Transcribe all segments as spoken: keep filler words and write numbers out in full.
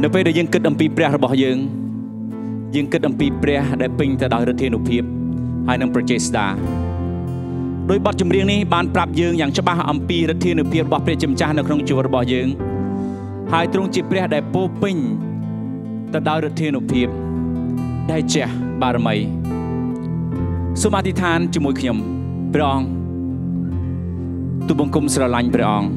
នៅពេលដែលយើងគិតអំពីព្រះរបស់យើងយើងគិតអំពីព្រះដែលពេញទៅដោយឫទ្ធានុភាពហើយនឹងប្រជាស្ដាដោយបទចម្រៀងនេះបានប្រាប់យើងយ៉ាងច្បាស់អំពីឫទ្ធានុភាពរបស់ព្រះជាម្ចាស់នៅក្នុងជីវិតរបស់យើងហើយទ្រង់ជាព្រះដែលពោពេញទៅដោយឫទ្ធានុភាពដែលជះបារមីសូមអធិដ្ឋានជាមួយខ្ញុំព្រះអង្គទូលបង្គំស្រឡាញ់ព្រះអង្គ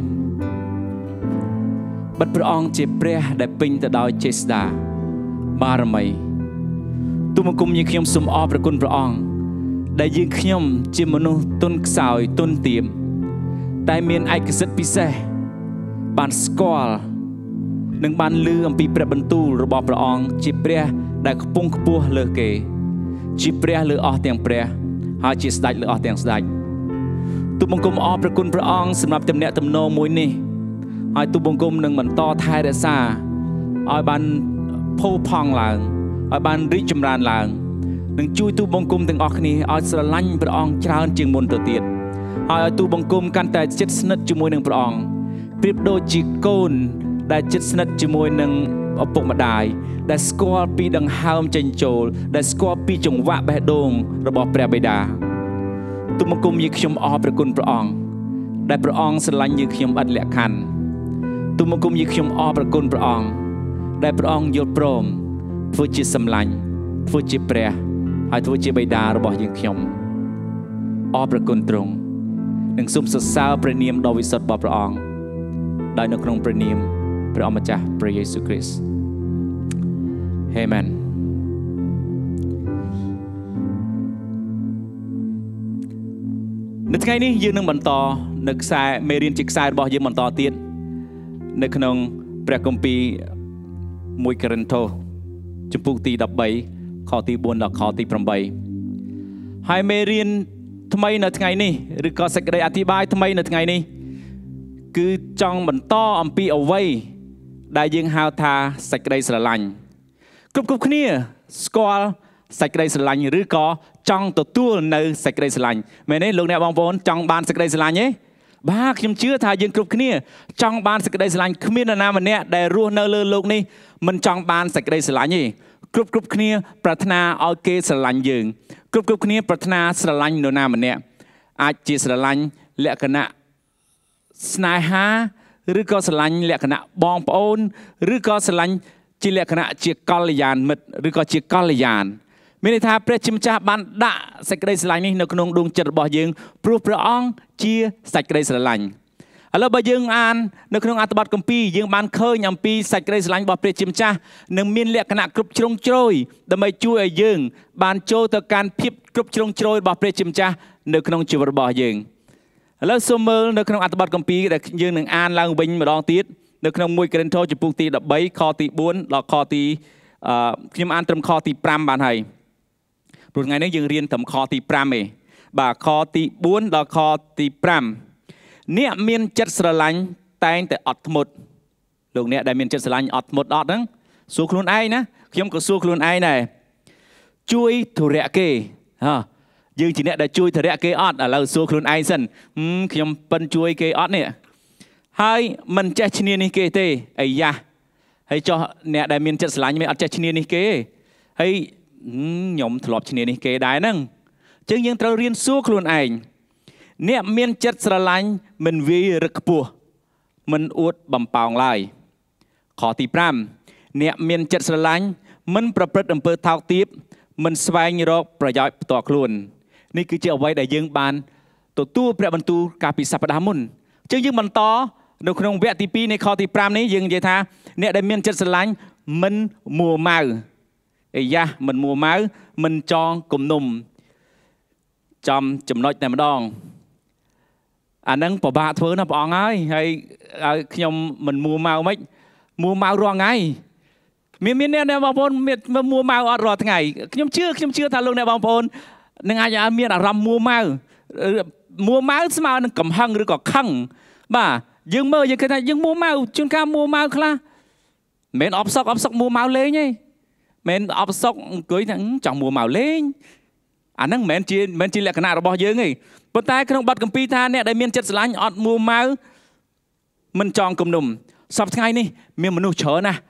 បិទព្រះអង្គជាព្រះដែលពេញទៅដោយចេស្តាបារមីទូលបង្គំយើងខ្ញុំសូមអរព្រគុណព្រះអង្គដែលយើងខ្ញុំជាមនុស្សទន់ខ្សោយទន់ទាបតែមានឯកសិទ្ធិពិសេសបានស្គាល់និងបានឮអំពីព្រះបន្ទូលរបស់ព្រះអង្គជាព្រះដែលខ្ពង់ខ្ពស់លើសគេជាព្រះលើអស់ទាំងព្រះហើយជាស្ដេចលើអស់ទាំងស្ដេចទូលបង្គំអរព្រគុណព្រះអង្គសម្រាប់ទំនាក់ទំនងមួយនេះហើយទូលបង្គំនឹងបន្តថែរក្សាឲ្យបានផូរផង់ឡើងឲ្យបានរីកចម្រើនឡើងនឹងជួយទូលបង្គំទាំងអស់គ្នាឲ្យស្រឡាញ់ព្រះអង្គច្រើនជាងមុនទៅទៀតហើយឲ្យទូលបង្គំកាន់តែជិតស្និទ្ធជាមួយនឹងព្រះអង្គប្រៀបដូចជាកូនដែលជិតស្និទ្ធជាមួយនឹងឪពុកម្ដាយដែលស្គាល់ពីដង្ហើមចេញចូលដែលស្គាល់ពីចង្វាក់បេះដូងរបស់ព្រះបិតាទូលបង្គំយើងខ្ញុំអរព្រគុណព្រះអង្គដែលព្រះអង្គស្រឡាញ់យើងខ្ញុំឥតលក្ខខណ្ឌទូលបង្គំយើងខ្ញុំអរព្រគុណព្រះអង្គដែលព្រះអង្គយល់ព្រមធ្វើជាសម្លាញ់ធ្វើជាព្រះហើយធ្វើជាបិតារបស់យើងខ្ញុំអរព្រគុណទ្រង់និងសូមសរសើរព្រះនាមដ៏វិសុទ្ធរបស់ព្រះអង្គដោយនៅក្នុងព្រះនាមព្រះអម្ចាស់ព្រះយេស៊ូវគ្រីស្ទអាមែននៅថ្ងៃនេះយើងនឹងបន្តនៅខ្សែមេរៀនជាខ្សែរបស់យើងបន្តទៀតនៅក្នុងព្រះគម្ពីរមួយកូរិនថូសជំពូកទីដប់បីខទីបួនដល់ខទីប្រាំបីហើយមេរៀនថ្មីនៅថ្ងៃនេះឬក៏សេចក្តីអធិប្បាយថ្មីនៅថ្ងៃនេះគឺចង់បន្តអំពីអ្វីដែលយើងហៅថាសេចក្តីស្រឡាញ់គ្រប់គ្រប់គ្នាស្គាល់សេចក្តីស្រឡាញ់ឬក៏ចង់ទទួលនៅសេចក្តីស្រឡាញ់មែនទេលោកអ្នកបងប្អូនចង់បានសេចក្តីស្រឡាញ់ទេបាទខ្ញុំជឿថាយើងគ្រប់គ្នាចង់បានសេចក្តីស្រឡាញ់គ្មាននរណាម្នាក់ដែលរស់នៅលើโลกនេះមិនចង់បានសេចក្តីស្រឡាញ់ទេគ្រប់គ្រប់គ្នាប្រាថ្នាឲ្យគេស្រឡាញ់យើងគ្រប់គ្រប់គ្នាប្រាថ្នាស្រឡាញ់នរណាម្នាក់អាចជាស្រឡាញ់លក្ខណៈស្នេហាឬក៏ស្រឡាញ់លក្ខណៈបងប្អូនឬក៏ស្រឡាញ់ជាលក្ខណៈជាកល្យានមិត្តឬក៏ជាកល្យានមានន័យថាព្រះជាម្ចាស់បានដាក់សេចក្តីស្រឡាញ់នេះនៅក្នុងដួងចិត្តរបស់យើងព្រោះព្រះអង្គជាសេចក្តីស្រឡាញ់ឥឡូវបើយើងអាននៅក្នុងអត្ថបទគម្ពីរយើងបានឃើញអំពីសេចក្តីស្រឡាញ់របស់ព្រះជាម្ចាស់និងមានលក្ខណៈគ្រប់ជ្រុងជ្រោយដើម្បីជួយឲ្យយើងបានចូលទៅកាន់ភាពគ្រប់ជ្រុងជ្រោយរបស់ព្រះជាម្ចាស់នៅក្នុងជីវិតរបស់យើងឥឡូវសូមមើលនៅក្នុងអត្ថបទគម្ពីរដែលយើងនឹងអានឡើងវិញម្ដងទៀតនៅក្នុងមួយកូរិនថូសជំពូកទីដប់បីខទីបួនដល់ខទីអឺខ្ញុំអានត្រឹមខទីប្រាំបានហើយព្រោះថ្ងៃនេះយើងរៀនត្រឹមខទីប្រាំទេបាទខទីបួនដល់ខទីប្រាំអ្នកមានចិត្តស្រឡាញ់តែងតែអត់ធ្មត់លោកអ្នកដែលមានចិត្តស្រឡាញ់អត់ធ្មត់អត់ហ្នឹងសួរខ្លួនឯងណាខ្ញុំក៏សួរខ្លួនឯងដែរជួយធុរៈគេហ៎យើងជាអ្នកដែលជួយធុរៈគេអត់ឥឡូវសួរខ្លួនឯងសិនខ្ញុំប៉ិនជួយគេអត់នេះហើយមិនចេះឈ្នានេះគេទេអាយ៉ាហើយចុះអ្នកដែលមានចិត្តស្រឡាញ់មិនអត់ចេះឈ្នានេះគេទេហើយខ្ញុំធ្លាប់ឈ្នានេះគេដែរហ្នឹងអញ្ចឹងយើងត្រូវរៀនសួរខ្លួនឯងអ្នកមានចិត្តស្រឡាញ់មិនវាយរឹកខ្ពស់មិនអួតបំប៉ោងឡើយខទីប្រាំអ្នកមានចិត្តស្រឡាញ់មិនប្រព្រឹត្តអំពើថោកទាបមិនស្វែងរកប្រយោជន៍ផ្ទាល់ខ្លួននេះគឺជាអ្វីដែលយើងបានទទួលព្រះបន្ទូលកាលពីសប្តាហ៍មុនអញ្ចឹងយើងបន្តនៅក្នុងវគ្គទីពីរនៃខទីប្រាំនេះយើងនិយាយថាអ្នកដែលមានចិត្តស្រឡាញ់មិនមួម៉ៅអាយ៉ាមិនមួម៉ៅមិនចងគំនុំចំចំណុចតែម្ដងអាហ្នឹងពិបាកធ្វើណាព្រះអង្គហើយហើយខ្ញុំមិនមួម៉ៅមិនមួម៉ៅរាល់ថ្ងៃមានមានអ្នកបងប្អូនមានមួម៉ៅអត់រាល់ថ្ងៃខ្ញុំជឿខ្ញុំជឿថាលោកអ្នកបងប្អូននឹងអាចមានអារម្មណ៍មួម៉ៅមួម៉ៅស្មើនឹងកំហឹងឬក៏ខឹងបាទយើងមើលយើងឃើញថាយើងមួម៉ៅជួនកាលមួម៉ៅខ្លះមិនមែនអបសុកអបសុកមួម៉ៅលេងទេមិនអបសុកអង្គុយថាចង់មួម៉ៅលេងអាហ្នឹងមិនមែនជាមិនមែនជាលក្ខណៈរបស់យើងទេប៉ុន្តែក្នុងបទគម្ពីរថាអ្នកដែលមានចិត្តស្រឡាញ់អត់មួម៉ៅមិនចងគំនុំសប្តាហ៍ថ្ងៃនេះមានមនុស្សច្រើនណាស់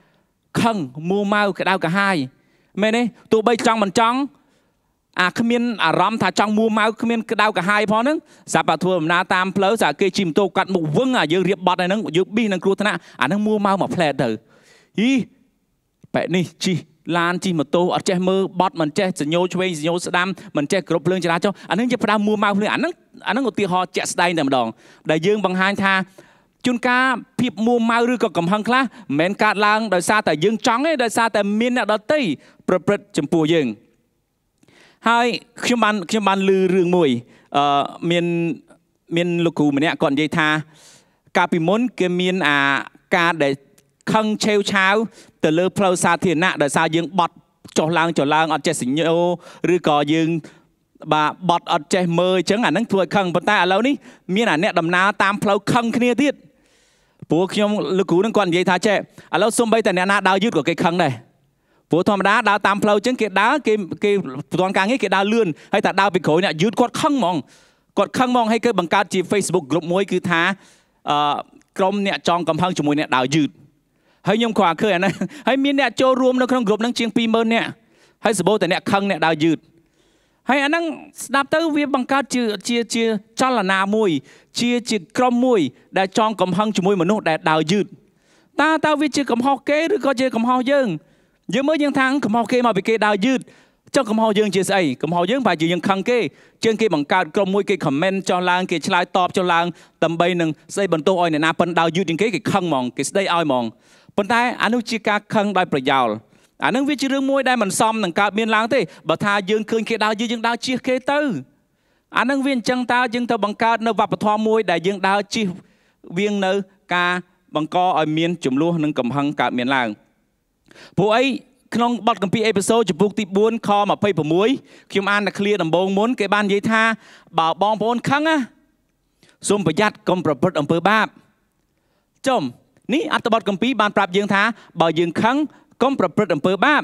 khăng mua mau cái đau cả hai mẹ này tụi bay trong mình trong à khơi miên à rắm thà trong mua máu khơi miên cái đau cả hai phó nứng sạp bà thua na tam phơi giả cây chìm tô cắt một vững à dương riệp bọt này nứng dương bi nứng cua thana à nứng mua máu mà phèn thử hi bẹ ni chi lan chi mà tô ở che mơ bọt mình che sẽ nhô chui sẽ nhô sẽ đam mình che cột lưng cho ra cho à nứng che đau mua máu liền à nứng à nứng một tia họ che stay này mà đòn đại dương bằng hai tha chun ca phim mua máu rư có cầm hăng khá men cát lang đời xa tại dương trắng ấy đời xa tại miền nào đó tây bật bật chấm pù dương hai khi bạn khi bạn lư rương mùi miền miền lục cụ mình nè còn dây tha cà phê món cái miền à cà để khăng treo cháo từ lư plau xa thiền nè đời xa dương bọt cho lang cho lang ở trên sinh nhô rư có dương bà bọt ở trên mơi chẳng ảnh năng thua khăng vận tải ở lâu ní miền à nè đầm ná tam plau khăng kia tiết bố khi ông lục cụ đang còn dây tha che ở lâu xung bay tại nè na đào dứt của cái khăng này bố thầm đá đào tam phơi chứng cái đá cái cái toàn càng ấy cái đào lươn hay là đào bị khối này dứt quạt khăng mong quạt khăng mong hay cái bằng cá chỉ Facebook group mối cứ thá krom nè tròn cầm hăng cho mối nè đào dứt hay nhung khỏa khơi này hay miên nè cho rùm nó không group năng chiêng pi mơn nè hay sự bố tại nè khăng nè đào dứt hay anh năng đạp tới việc bằng cá chia chia chia cho là nà mùi chia chia krom mùi để tròn cầm hăng cho mối mà nó để đào dứt ta tao viết chia cầm ho kế rồi có chia cầm ho dương dương mới dương thang cầm ho kê mà bị kê đào dứt cho cầm ho dương chia sẻ cầm ho dương phải chỉ dương khăng kê trên kê bằng cao cầm môi kê comment cho lang kê slide top cho lang tầm bay nâng xây bần tô oi này na pen đào dứt trên kê kê khăng mong kê stay oi mong pen tai anh nuôi chia cá khăng đaiประโยชน์anh nuôi viết chữ dương môi đai mình xóm nâng cao miền lang thế bảo tha dương khơi kê đào dứt dương đào chia kê tư anh nuôi viên chân ta dương tao bằng cao nơi vấp thoa môi đại dương đào chia viên nơi ca bằng co ở miền chủng lúa nâng cầm hăng cao miền langผู้ไอ้ขนมบอดกัมพีเอพิโซดจะปลุกติบุญคอมาไปผมมวยคิมอันนักเคลียร์ดำบงม้วนเก็บบ้านยัยท่าบ่าวบองปนครั้งอ่ะซุ่มประหยัดกรมประพฤติอำเภอบาปจมนี่อัตบอดกัมพีบานปราบยืงท่าบ่าวยืงครั้งกรมประพฤติอำเภอบาป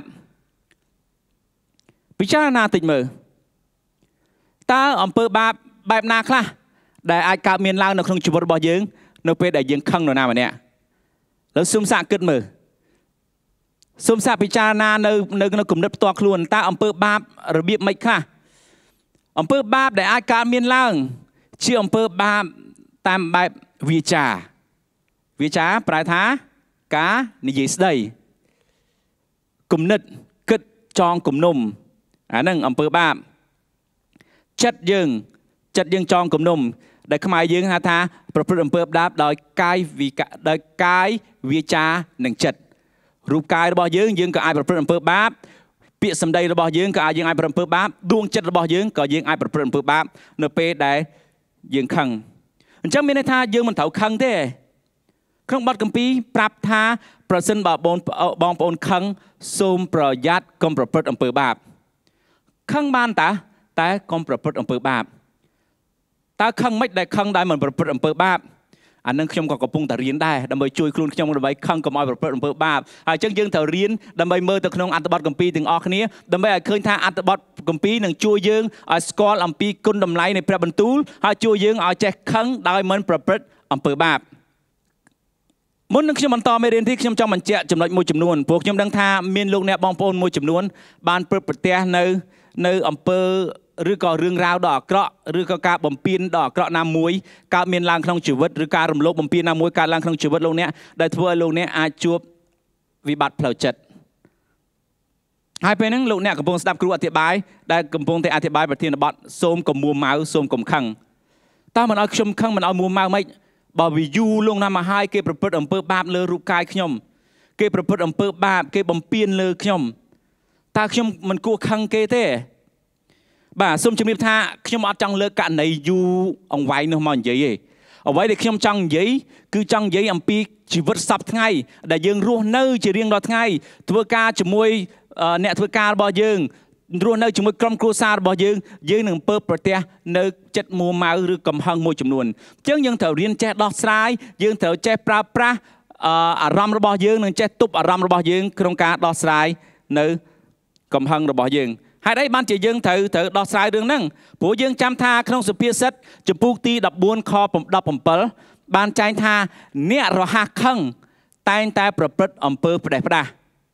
พิจารณาติดมือตาอำเภอบาปแบบนาคละได้ไอ้กาเมียนลาวในขนมจุบบ่าวยืงในเปได้ยืงครั้งหน่อยนามันเนี่ยแล้วซุ่มสะกิดมือสมศักดิ์พิจารณาในในในกลุ่มนักตัวคลุนตาอำเภอบาประเบียบไม่ค่ะอำเภอบาได้อาการเมียนล่างชื่ออำเภอบาตามแบบวิจาวิจาปลายท้ากาในยิสได้กลุ่มนึดกึดจองกลุ่มนุ่มอันนั้นอำเภอบาจัดยังจัดยังจองกลุ่มนุ่มได้ขมายยังหาท้าประพฤติอำเภอบาโดยกายวิกโดยกายวิจาหนึ่งจัดรูปกายระบอบยืงยืงก็อายประพฤติอำเภอบาปเปียสัมใดระบอบยืงก็อายยืงอายประพฤติบาปดวงจิตระบอบยืงก็ยืงอายประพฤติอำเภอบาปเนื้อเปย์ได้ยืงขังจังมีในท่ายืงมันเถาขังเท่เครื่องบัดกัมปีปรับท่าประสิทธิ์บาปบองบองปนขังซูมประยัดกรมประพฤติอำเภอบาปขังบ้านตาแต่กรมประพฤติอำเภอบาปตาขังไม่ได้ขังได้เหมือนประพฤติอำเภอบาปอันนั้นขยมก็กระปุงแต่เรียนได้ดำไปช่วยครูขยมดำไปขังกับมอยประพฤติอำเภอบาปไอ้จังยังแต่เรียนดำไปเมื่อตะขนงอัตบัดกัมปีถึงออกนี้ดำไปเคยท่าอัตบัดกัมปีหนึ่งช่วยยังไอ้สกอลอัมปีกุนดำไหลในพระบรรทุลไอ้ช่วยยังไอ้แจ็คขังได้เหมือนประพฤติอำเภอบาปมุนนึกขยมมันต่อไม่เรียนที่ขยมจังมันเจาะจำนวนมวยจำนวนพวกขยมดังท่าเมียนลูกเนี่ยบองโปนมวยจำนวนบานเปิดประเทศในในอำเภอหรือก็เรื่องราวดอกเกราะหรือก็การบ่มปีนดอกเกราะน้ำมวยการเมียนลางขนมชีวิตหรือการรำลบบ่มปีนน้ำมวยการลางขนมชีวิตลงเนี้ยได้ทั่วลงเนี้ยอาจวบวิบัติเผาจัดให้ไปนั่งลงเนี้ยกำปงสตับครูอธิบายได้กำปงแต่อธิบายประเทศบัดโสมกับมัวเมาโสมกับขังตามันเอาชมขังมันเอามัวเมาไม่บ่วิยูลงน้ำมาให้เก็บประพฤติอำเภอบาปเลยรูปกายขยมเก็บประพฤติอำเภอบาปเก็บบ่มปีนเลยขยมตาขยมมันกลัวขังเกเต้บ่าส้มจมีท่าขยมอัดจังเลิกกันในยูองไว้เนื้อมันใหญ่เอาไว้เด็กขยมจังใหญ่คือจังใหญ่อัมพีชีวิตสับทั้งไงแต่ยังรู้เนื้อจะเรียงดอทั้งไงทัวร์การจมวยเนี่ยทัวร์การบ่ยังรู้เนื้อจมวยกรมครูซาบ่ยังยังหนึ่งเปิดประเทศเนื้อจัดมัวมาหรือกำหังมวยจำนวนจังยังเถาเรียนแจดอกสายยังเถาแจปลาปลาอารมณ์ระบอบยังหนึ่งแจตุบอารมณ์ระบอบยังโครงการดอกสายเนื้อกำหังระบอบยังให้ได้บ้านจะยังเถอะเถอะดอกสายเรื่องนั่งผู้ยังจำท่าขนมสุเพียเซตจะปูตีดับบวนคอผมดับผมเปิลบ้านใจท่าเนี่ยเราหักขังแต่แต่ประพฤติอำเภอประเดประดา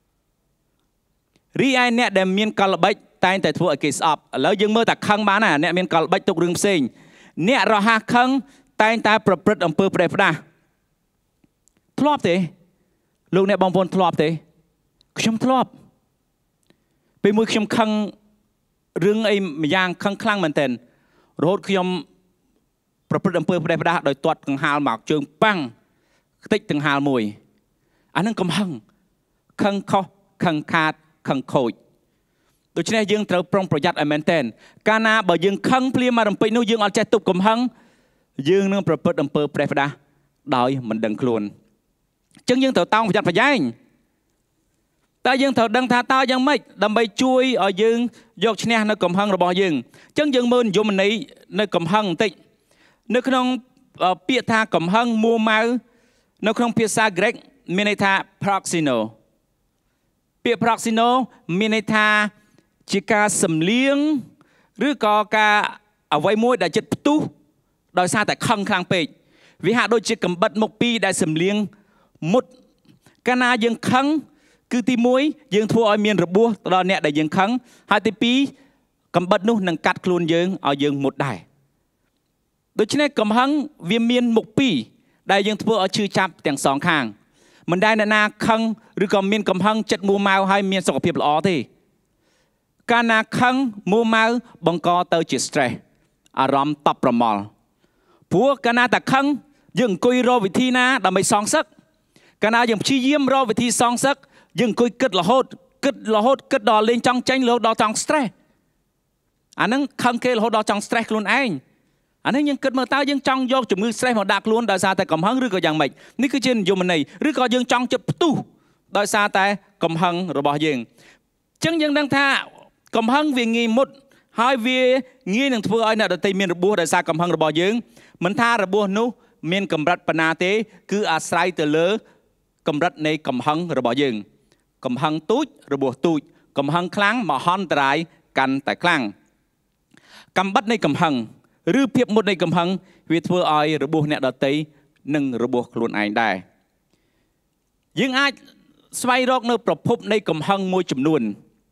Ri ai nè để miên cờ bách tay tại thua ở kỳ sọp lỡ dương mơ ta khăng bán à nè miên cờ bách tục rừng xinh nè rò ha khăng tay taประพฤติอำเภอ ประเดประดาทลอบเตะลูกเนี่ยบางคนทลอบเตะขยมทลอบไปมือขยมคังเรื่องไอ้ยางคังคลั่งมันเต็นรถขยมประพฤติอำเภอ ประเดประดาโดยตัวกังหาหมากเชิงปังติดกังหามวยอันนั้นกำหังคังคอคังขาดคังโคยโดยเฉพาะยังត្រូវប្រុងប្រយ័ត្នឲ្យមែនទែនកាលណាបើយើងខឹងភ្លាមមករំពេចនោះយើងអត់ចេះទប់កំហឹងយើងនឹងប្រព្រឹត្តអំពើប្រេះផ្ដាស់ដោយមិនដឹងខ្លួនអញ្ចឹងយើងត្រូវតោងប្រយ័ត្នប្រយែងតើយើងត្រូវដឹងថាតើយ៉ាងម៉េចដើម្បីជួយឲ្យយើងយកឈ្នះនៅកំហឹងរបស់យើងអញ្ចឹងយើងមើលនិយមន័យនៅកំហឹងបន្តិចនៅក្នុងពាក្យថាកំហឹងមួម៉ៅនៅក្នុងភាសាក្រិកមានន័យថា proxino ពាក្យ proxino មានន័យថាជាការសំលៀងឬក៏ការអ្វីមួយដែលចិត្តផ្ទុះដោយសារតែខឹងខ្លាំងពេកវាហាក់ដូចជាកំបិតមុខពីរដែលសំលៀងមុតកាលណាយើងខឹងគឺទីមួយយើងធ្វើឲ្យមានរបួសទៅដល់អ្នកដែលយើងខឹងហើយទីពីរកំបិតនោះនឹងកាត់ខ្លួនយើងឲ្យយើងមុតដែរដូច្នេះកំហឹងវាមានមុខពីរដែលយើងធ្វើឲ្យឈឺចាប់ទាំងសងខាងមិនដែលអ្នកណាខឹងឬក៏មានកំហឹងចិត្តមួម៉ៅហើយមានសុខភាពល្អទេកាលណាខឹងមួម៉ៅបង្កទៅជា stress អារម្មណ៍តប់ប្រមល់ព្រោះកាលណាតែខឹងយើងអង្គុយរកវិធីណាដើម្បីសងសឹកកាលណាយើងព្យាយាមរកវិធីសងសឹកយើងអង្គុយគិតរហូតគិតរហូតគិតដល់លេងចង់ចាញ់រហូតដល់ចង់ stress អាហ្នឹងខឹងគេរហូតដល់ចង់ stress ខ្លួនឯងអានេះយើងគិតមើលតើយើងចង់យកជំងឺ stress មកដាក់ខ្លួនដោយសារតែកំហឹងឬក៏យ៉ាងម៉េចនេះគឺជានិយមន័យឬក៏យើងចង់ចិត្តផ្ទុះដោយសារតែកំហឹងរបស់យើងអញ្ចឹងយើងដឹងថាកំហឹងវាងាយមុតហើយវាងាយនឹងធ្វើឲ្យអ្នកដទៃមានរបួសដោយសារកំហឹងរបស់យើងមិនថារបួសនោះមានកម្រិតប៉ុណ្ណាទេគឺអាស្រ័យទៅលើកម្រិតនៃកំហឹងរបស់យើងកំហឹងទូចរបួសទូចកំហឹងខ្លាំងមហន្តរាយកាន់តែខ្លាំងកំបិតនៃកំហឹងឬភាពមុតនៃកំហឹងវាធ្វើឲ្យរបួសអ្នកដទៃនិងរបួសខ្លួនឯងដែរយើងអាចស្វែងរកនៅប្រភពនៃកំហឹងមួយចំនួន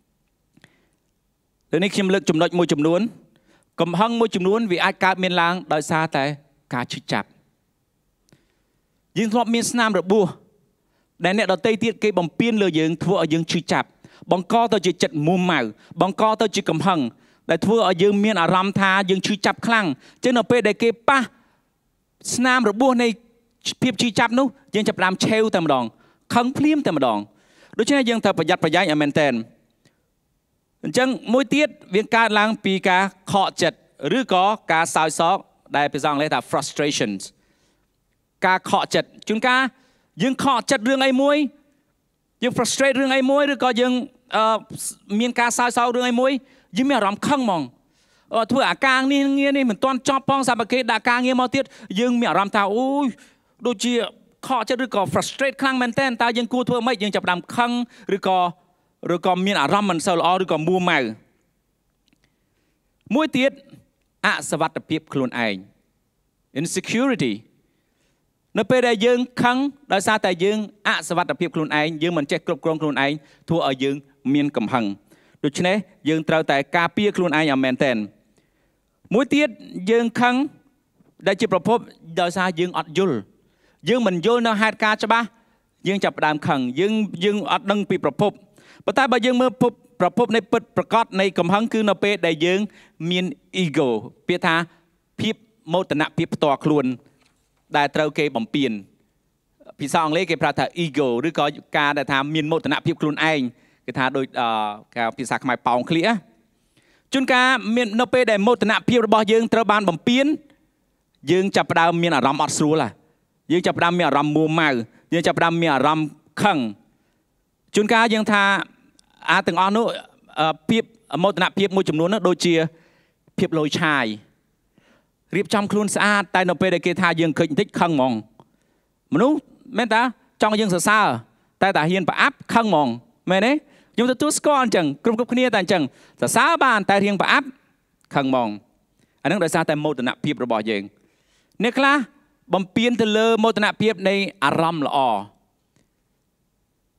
លើនេះខ្ញុំលើកចំណុចមួយចំនួនកំហឹងមួយចំនួនវាអាចកើតមានឡើងដោយសារតែការឈឺចាប់យើងធ្លាប់មានស្នាមរបួសដែលអ្នកដទៃទៀតគេបំពានលើយើងធ្វើឲ្យយើងឈឺចាប់បង្កទៅជាចិត្តមួម៉ៅបង្កទៅជាកំហឹងដែលធ្វើឲ្យយើងមានអារម្មណ៍ថាយើងឈឺចាប់ខ្លាំងចឹងនៅពេលដែលគេប៉ះស្នាមរបួសនៃភាពឈឺចាប់នោះយើងចាប់ផ្ដើមឆេវតែម្ដងខឹងភ្លាមតែម្ដងដូច្នេះយើងត្រូវប្រយ័ត្នប្រយែងឲ្យមែនទែនអញ្ចឹងមួយទៀតវាកើតឡើងពីការខកចិត្តឬក៏ការសោយសោកដែលភាសាអង់គ្លេសថា frustrations ការខកចិត្តជួនកាលយើងខកចិត្តរឿងអីមួយយើង frustrate រឿងអីមួយឬក៏យើងមានការសោយសោករឿងអីមួយយើងមានអារម្មណ៍ខឹងហ្មងធ្វើអាការងារងារនេះមិនទាន់ចប់ផងសាប់គេដាក់ការងារមកទៀតយើងមានអារម្មណ៍ថាអូយដូចជាខកចិត្តឬក៏ frustrate ខ្លាំងមែនតើតើយើងគួរធ្វើម៉េចយើងចាប់ផ្ដើមខឹងឬក៏ឬក៏មានអារម្មណ៍មិនសូវល្អឬក៏មួម៉ៅមួយទៀតអសុវត្ថិភាពខ្លួនឯង insecurity នៅពេលដែលយើងខឹងដោយសារតែយើងអសុវត្ថិភាពខ្លួនឯងយើងមិនចេះគ្រប់គ្រងខ្លួនឯងធ្វើឲ្យយើងមានកំហឹងដូច្នេះយើងត្រូវតែការពារខ្លួនឯងឲ្យមែនទែនមួយទៀតយើងខឹងដែលជាប្រភពដោយសារយើងអត់យល់យើងមិនយល់នៅហេតុការច្បាស់យើងចាប់ផ្ដើមខឹងយើងយើងអត់ដឹងពីប្រភពប៉ុន្តែបើយើងមើលប្រភពនៃពិតប្រកបនៃកំហឹងគឺនៅពេលដែលយើងមាន ego ពាក្យថាភាពមោទនភាពផ្ទាល់ខ្លួនដែលត្រូវគេបំពានភាសាអង់គ្លេសគេប្រាប់ថា ego ឬក៏ការដែលថាមានមោទនភាពខ្លួនឯងគេថាដូចការភាសាខ្មែរប៉ោងឃ្លៀជួនកាលមាននៅពេលដែលមោទនភាពរបស់យើងត្រូវបានបំពានយើងចាប់ផ្ដើមមានអារម្មណ៍អត់ស្រួលយើងចាប់ផ្ដើមមានអារម្មណ៍មួម៉ៅយើងចាប់ផ្ដើមមានអារម្មណ៍ខឹងជួនកាលយើងថាអាទាំងអស់នោះភាពមោទនភាពមួយចំនួននោះដូចជាភាពលយឆាយរៀបចំខ្លួនស្អាតតែនៅពេលដែលគេថាយើងឃើញបន្តិចខឹងហ្មងមនុស្សមែនតាចង់យើងសរសើរតែតាហ៊ានប្រអាប់ខឹងហ្មងមែនទេខ្ញុំទទួលស្គាល់អញ្ចឹងគ្រប់គ្រប់គ្នាតែអញ្ចឹងសរសើរបានតែរៀងប្រអាប់ខឹងហ្មងអាហ្នឹងដោយសារតែមោទនភាពរបស់យើងអ្នកខ្លះបំពេញទៅលើមោទនភាពនៃអារម្មណ៍ល្អ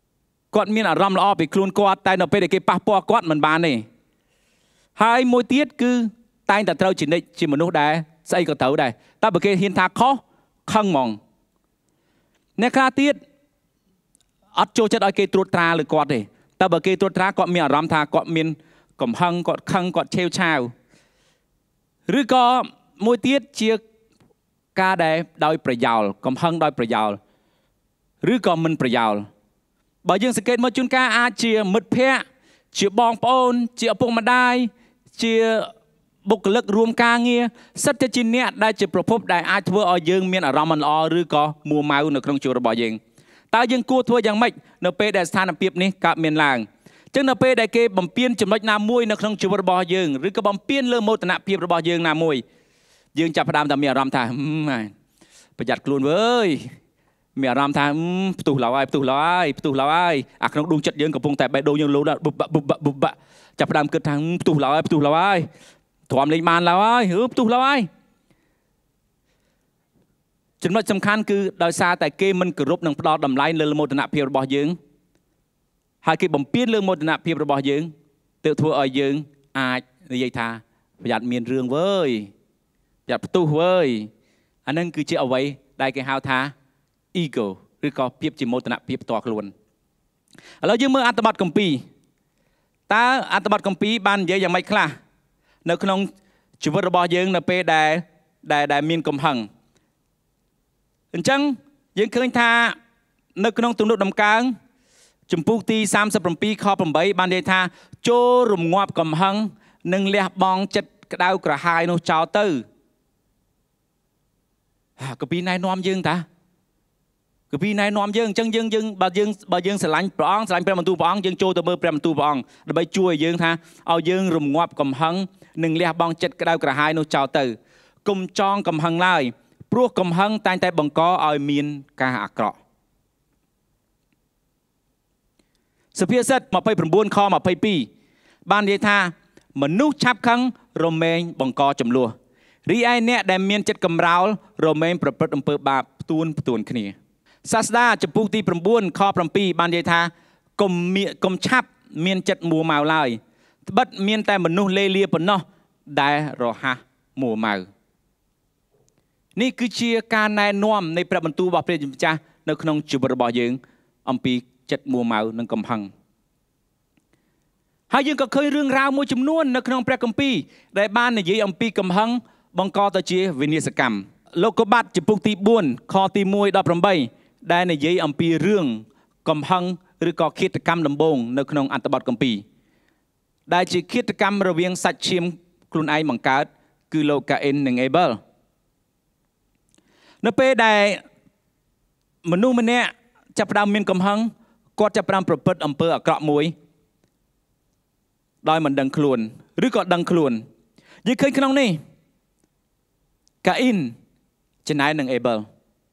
គាត់មានអារម្មណ៍ល្អពីខ្លួនគាត់តែនៅពេលដែលគេប៉ះពាល់គាត់មិនបានទេហើយមួយទៀតគឺតែងតែត្រូវជានិច្ចជាមនុស្សដែរស្អីក៏ត្រូវដែរតែបើគេហ៊ានថាខុសខឹងហ្មងអ្នកខ្លះទៀតអត់ចូលចិត្តឲ្យគេត្រួតត្រាលើគាត់ទេតែបើគេត្រួតត្រាគាត់មានអារម្មណ៍ថាគាត់មានកំហឹងគាត់ខឹងគាត់ឆេវឆាវឬក៏មួយទៀតជាការដែលដោយប្រយោលកំហឹងដោយប្រយោលឬក៏មិនប្រយោលបើយើងសង្កេតមើលជួនកាលអាចជាមិត្តភ័ក្តិជាបងប្អូនជាឪពុកម្ដាយជាបុគ្គលិករួមការងារសិតតែជាអ្នកដែលជាប្រភពដែលអាចធ្វើឲ្យយើងមានអារម្មណ៍មិនល្អឬក៏មួម៉ៅនៅក្នុងជីវិតរបស់យើងតើយើងគួរធ្វើយ៉ាងម៉េចនៅពេលដែលស្ថានភាពនេះកើតមានឡើងអញ្ចឹងនៅពេលដែលគេបំពេញចំណុចណាមួយនៅក្នុងជីវិតរបស់យើងឬក៏បំពេញលើមោទនភាពរបស់យើងណាមួយយើងចាប់ផ្ដើមតែមានអារម្មណ៍ថាប្រយ័ត្នខ្លួនវើយមានអារម្មណ៍ថាផ្ទុះឡៅហើយផ្ទុះឡៅហើយផ្ទុះឡៅហើយអាក្នុងដួងចិត្តយើងកំពុងតែបេះដូងយើងលោតបុបបុបបុបចាប់ផ្ដើមគិតថាផ្ទុះឡៅហើយផ្ទុះឡៅហើយទ្រាំលេងបានឡៅហើយហឺផ្ទុះឡៅហើយចំណុចសំខាន់គឺដោយសារតែគេមិនគោរពនិងផ្ដល់តម្លៃលើមោទនភាពរបស់យើងហើយគេបំពេញលើមោទនភាពរបស់យើងទើបធ្វើឲ្យយើងអាចនិយាយថាប្រយ័ត្នមានរឿងវើយប្រយ័ត្នផ្ទុះវើយអានឹងគឺជាអ្វីដែលគេហៅថា ego ឬក៏ភាពជាមោទនភាពផ្ទាល់ខ្លួនឥឡូវយើងមើលអត្ថបទគម្ពីរតើអត្ថបទគម្ពីរបាននិយាយយ៉ាងម៉េចខ្លះនៅក្នុងជីវិតរបស់យើងនៅពេលដែលដែលមានកំហឹងអញ្ចឹងយើងឃើញថានៅក្នុងទំនុកដំកើងជំពូកទីសាមសិបbảyខ8បាននិយាយថាចូលរងាប់កំហឹងនិងលះបង់ចិត្តក្តៅក្រហាយនោះចោលទៅកពីណែនាំយើងតាកពីណែនាំយើងអញ្ចឹងយើងយើងបើយើងបើយើងស្រឡាញ់ព្រះអង្គស្រឡាញ់ព្រះបន្ទូលព្រះអង្គយើងចូលទៅមើលព្រះបន្ទូលព្រះអង្គដើម្បីជួយឲ្យយើងថាឲ្យយើងរងាប់កំហឹងនិងលះបង់ចិត្តក្តៅក្រហាយនោះចោលទៅកុំចងកំហឹងឡើយព្រោះកំហឹងតែងតែបង្កឲ្យមានការអាក្រក់សុភាសិត29ខ22បាននិយាយថាមនុស្សឆាប់ខឹងរមែងបង្កចំនួនរីឯអ្នកដែលមានចិត្តកំរោលរមែងប្រព្រឹត្តអំពើបាបផ្ទួនផ្ទួនគ្នាសាស្តាចំពុកទី9ខ7បាននិយាយថាកុំកុំឆាប់មានចិត្តមួម៉ៅឡើយត្បិតមានតែមនុស្សលេលាប៉ុណ្ណោះដែលរហ័សមួម៉ៅនេះគឺជាការណែនាំនៃព្រះបន្ទូលរបស់ព្រះម្ចាស់នៅក្នុងជីវិតរបស់យើងអំពីចិត្តមួម៉ៅនិងកំហឹងហើយយើងក៏ឃើញរឿងរ៉ាវមួយចំនួននៅក្នុងព្រះគម្ពីរដែលបាននិយាយអំពីកំហឹងបង្កទៅជាវិនាសកម្មលោកកបាត់ចំពុកទី4ខទី1ដល់8ដែលនិយាយអំពីរឿងកំហឹងឬក៏ឃាតកម្មដំបូងនៅក្នុងអត្ថបទគម្ពីរដែលជាឃាតកម្មរវាងសាច់ឈាមខ្លួនឯងបង្កើតគឺលោកកាអ៊ីននិងអេបលនៅពេលដែលមនុស្សម្នាក់ចាប់ផ្ដើមមានកំហឹងគាត់ចាប់ផ្ដើមប្រព្រឹត្តអំពើអាក្រក់មួយដោយមិនដឹងខ្លួនឬក៏ដឹងខ្លួនយើងឃើញក្នុងនេះកាអ៊ីនចំណែកនឹងអេបល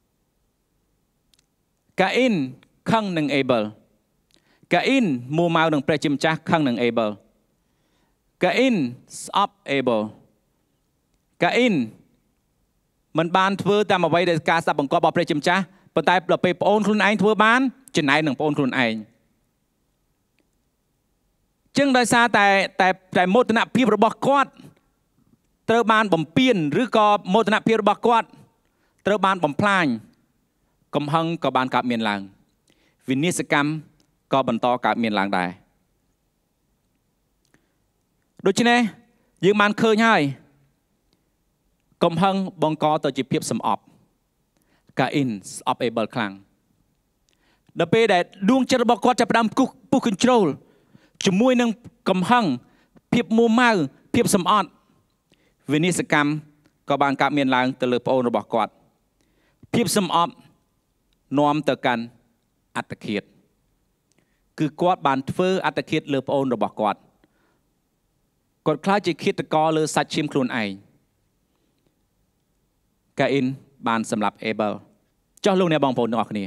កាអ៊ីនខឹងនឹងអេបលកាអ៊ីនមួម៉ៅនឹងព្រះជាម្ចាស់ខឹងនឹងអេបលកាអ៊ីនស្អប់អេបលកាអ៊ីនមិនបានធ្វើតាមអ្វីដែលការស្ដាប់បង្គាប់របស់ព្រះជាម្ចាស់ប៉ុន្តែដល់ពេលប្អូនខ្លួនឯងធ្វើបានចំណែកនឹងប្អូនខ្លួនឯងចឹងដោយសារតែតែតែមោទនភាពរបស់គាត់ត្រូវបានបំពានឬក៏មោទនភាពរបស់គាត់ត្រូវបានបំផ្លាញកំហឹងក៏បានកើតមានឡើងវិនាសកម្មក៏បន្តកើតមានឡើងដែរដូច្នេះយើងបានឃើញហើយកំហឹងបង្កទៅជាភាពសំអប់កាអ៊ីនស្អប់អេបលខ្លាំងដល់ពេលដែលដួងចិត្តរបស់គាត់ចាប់ផ្ដើមពុះពុះ control ជាមួយនឹងកំហឹងភាពមួម៉ៅភាពសំអត់វិនាសកម្មក៏បានកើតមានឡើងទៅលើប្អូនរបស់គាត់ភាពសំអប់នាំទៅកាន់អត្តឃាតគឺគាត់បានធ្វើអត្តឃាតលើប្អូនរបស់គាត់គាត់ខ្លាចជាឃាតករលើសាច់ឈាមខ្លួនឯងកាអ៊ីនបានសម្លាប់អេបលចុះលោកអ្នកបងប្អូនទាំងអស់គ្នា